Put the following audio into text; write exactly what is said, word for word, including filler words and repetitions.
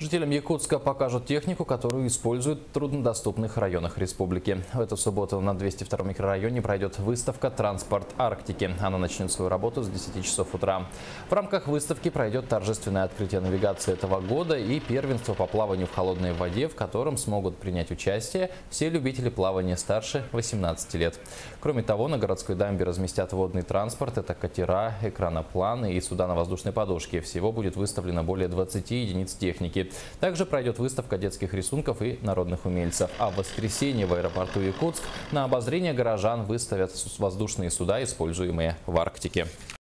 Жителям Якутска покажут технику, которую используют в труднодоступных районах республики. В эту субботу на двести втором микрорайоне пройдет выставка «Транспорт Арктики». Она начнет свою работу с десяти часов утра. В рамках выставки пройдет торжественное открытие навигации этого года и первенство по плаванию в холодной воде, в котором смогут принять участие все любители плавания старше восемнадцати лет. Кроме того, на городской дамбе разместят водный транспорт. Это катера, экранопланы и суда на воздушной подушке. Всего будет выставлено более двадцати единиц техники. Также пройдет выставка детских рисунков и народных умельцев. А в воскресенье в аэропорту Якутск на обозрение горожан выставят воздушные суда, используемые в Арктике.